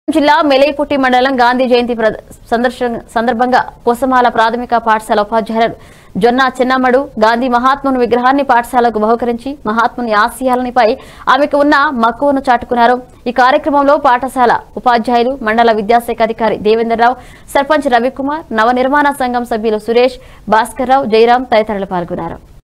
జిల్లా మెలైపుట్టి మండలం గాంధీ జయంతి సందర్భంగా కొసమాల ప్రాథమిక పాఠశాల ఉపాధ్యాయులు జొన్న చిన్నమ్మడు గాంధీ మహాత్ముని విగ్రహాన్ని పాఠశాలకు బహుకరించి మహాత్ముని ఆశయాలపై ఆమెకు ఉన్న మక్కువను చాటుకున్నారు। ఈ కార్యక్రమంలో పాఠశాల ఉపాధ్యాయులు, మండల విద్యాశాఖ అధికారి దేవేంద్రరావు, సర్పంచ్ రవికుమార్, నవ నిర్మాణ సంఘం సభ్యులు సురేష్, భాస్కర్రావు, జయరాం తదితరులు పాల్గొన్నారు।